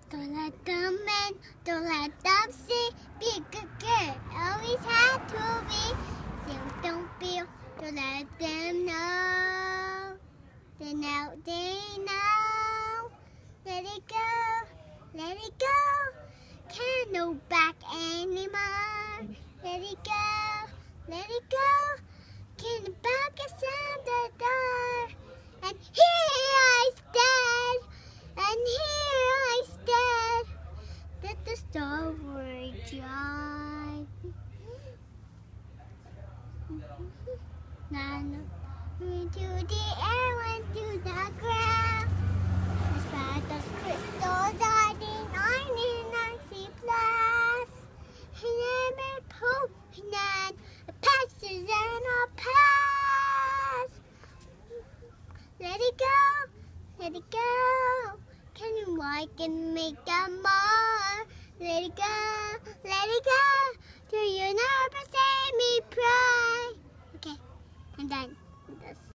Don't let them in, don't let them see. Be a good girl, always had to be. Don't feel, don't let them know. They know, Let it go. Can't go back anymore. Let it go. Can't back inside the door. And here I stand, that the star will shine. Into the air, went to the ground. Despite the crystals hiding on an icy place, he never proved that a past is in a past. Let it go. Can you like and make them more? Let it go. Do you never say me pray? Okay, I'm done with this.